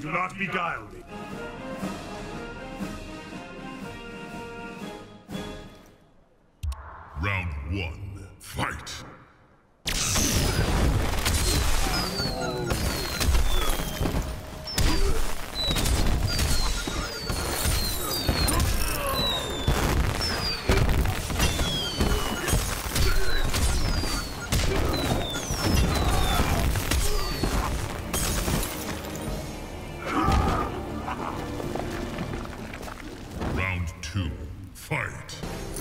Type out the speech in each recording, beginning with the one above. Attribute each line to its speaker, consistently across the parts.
Speaker 1: Do not beguile me.
Speaker 2: Round 1, fight! Round 2, fight!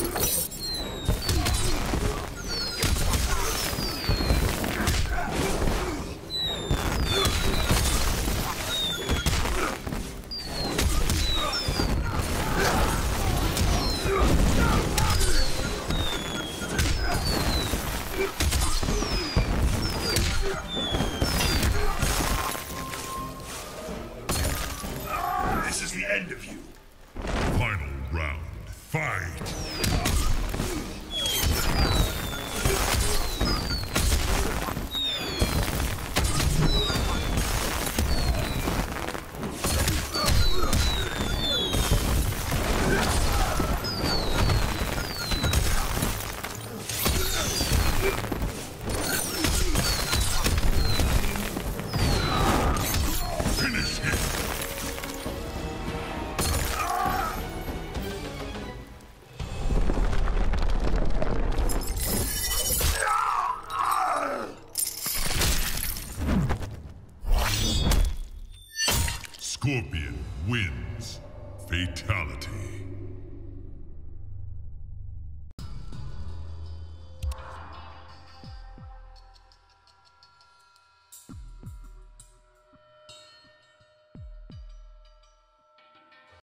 Speaker 1: This is the end of you.
Speaker 2: Final round, fight! Finish him! Scorpion wins. Fatality.